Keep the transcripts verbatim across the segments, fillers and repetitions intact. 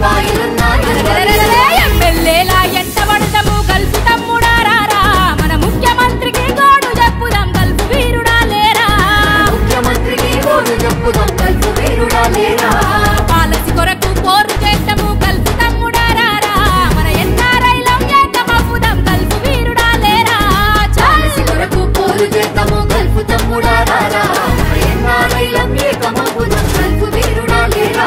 ఎమ్మెల్యేలా ఎంత పడతాము గల్ఫ్ తమ్ముడా రారా మన ముఖ్యమంత్రికి గోడు చెప్పుదాం గల్ఫ్ వీరుడా లేరా ముఖ్యమంత్రికి గోడు చెప్పుదాం గల్ఫ్ వీరుడా లేరా పాలసీ కొరకు పోరు చేద్దాము గల్ఫ్ తమ్ముడా రారా మన ఎన్ఆర్ఐలం ఏకమవుదాం గల్ఫ్ వీరుడా లేరా పాలసీ కొరకు పోరు చేద్దాము గల్ఫ్ తమ్ముడా రారా మన ఎన్ఆర్ఐలం ఏకమవుదాం గల్ఫ్ వీరుడా లేరా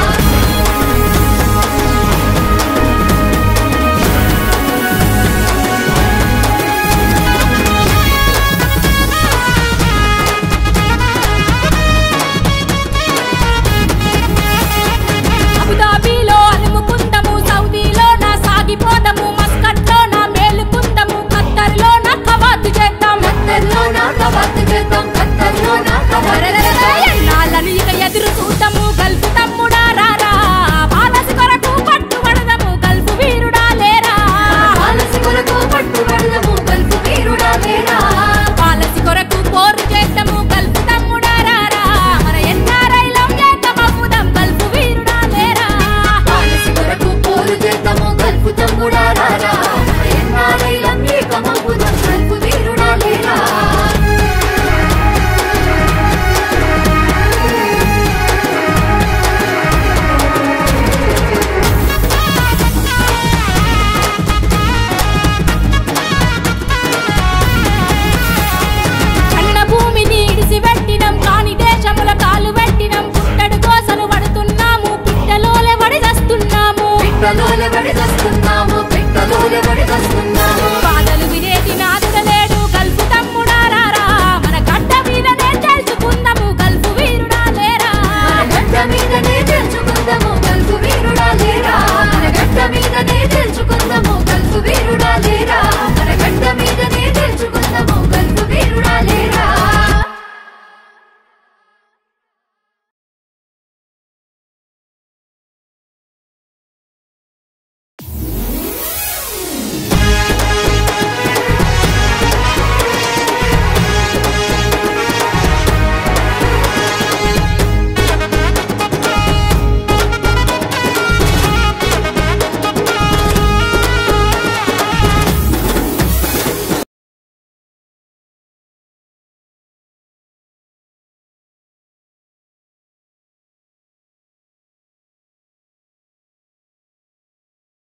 ఎన్నాళ్ళని ఇక ఎదురు చూద్దాము గల్ఫ్ తమ్ముడా రారా పాలసీ కొరకు పట్టుబడదాము గల్ఫ్ వీరుడా లేరా పాలసీ కొరకు పట్టుబడదాము గల్ఫ్ వీరుడా లేరా పాలసీ కొరకు పోరు చేద్దాము గల్ఫ్ తమ్ముడా రారా మన ఎన్ఆర్ఐలం ఏకమవుదాం గల్ఫ్ వీరుడా లేరా పాలసీ కొరకు పోరు చేద్దాము గల్ఫ్ తమ్ముడా రారా మన ఎన్ఆర్ఐలం ఏకమవుదాం గల్ఫ్ వీరుడా లేరా పిట్టలోలే వడి దస్తున్నాము పిట్టలోలే వడి దస్తున్నాము